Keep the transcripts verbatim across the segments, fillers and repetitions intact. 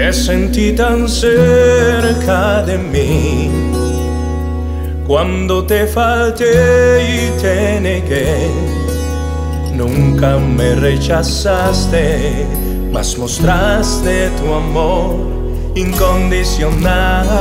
Te sentí tan cerca de mí cuando te falté y te negué. Nunca me rechazaste, mas mostraste tu amor incondicional.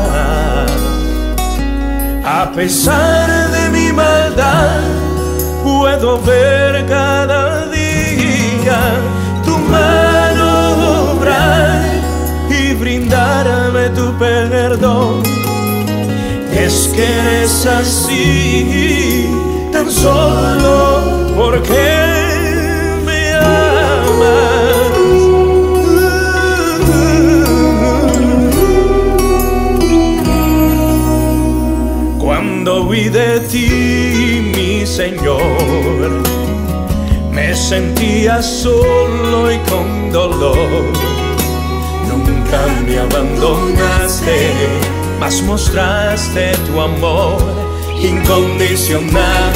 A pesar de mi maldad, puedo ver cada día tu mano obrar y brindarme tu perdón. Es que eres así, tan solo porque me amas. Cuando huí de ti, mi Señor, me sentía solo y con dolor. Nunca me abandonaste, mas mostraste tu amor incondicional.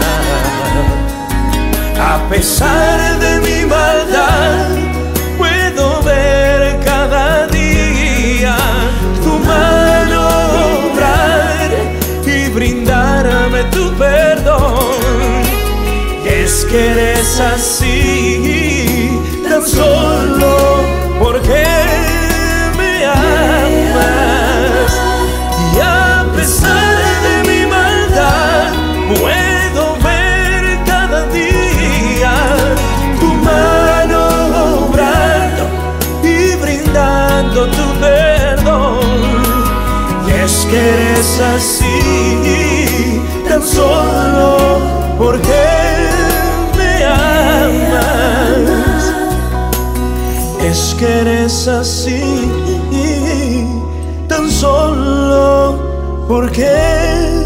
A pesar de mi maldad, puedo ver cada día tu mano obrar y brindarme tu perdón. Y es que eres así, tan solo porque me amas. Y a pesar de mi maldad, puedo ver cada día tu mano obrando y brindando tu perdón. Y es que eres así, tan solo porque me amas. Es que eres así, tan solo porque